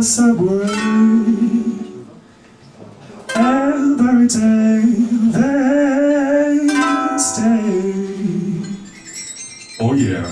subway. Every day they stay. Oh yeah.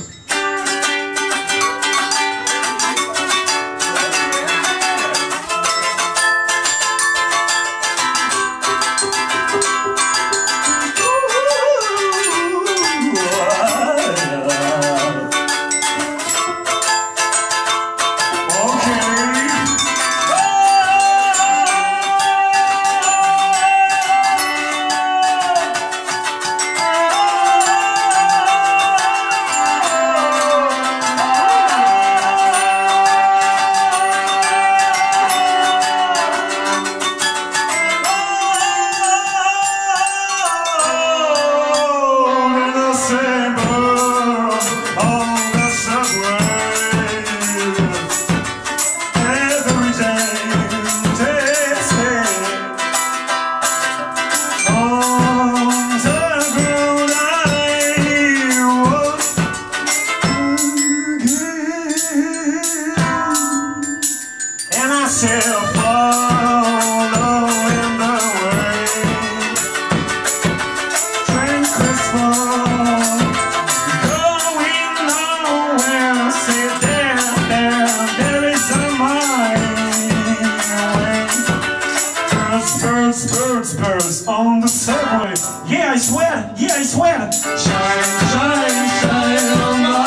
Birds on the subway. Yeah, I swear, yeah, I swear. Shine, shine, shine on my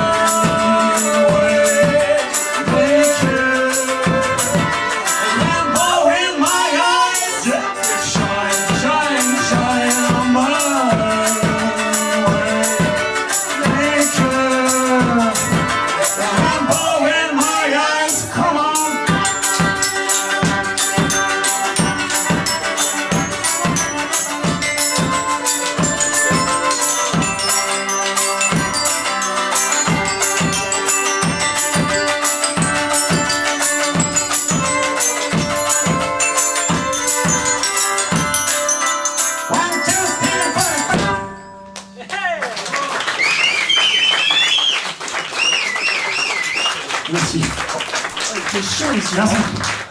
way. Make it a rainbow in my eyes. Shine, shine, shine on my way. Make it a rainbow in my eyes. Come on. Merci. Merci.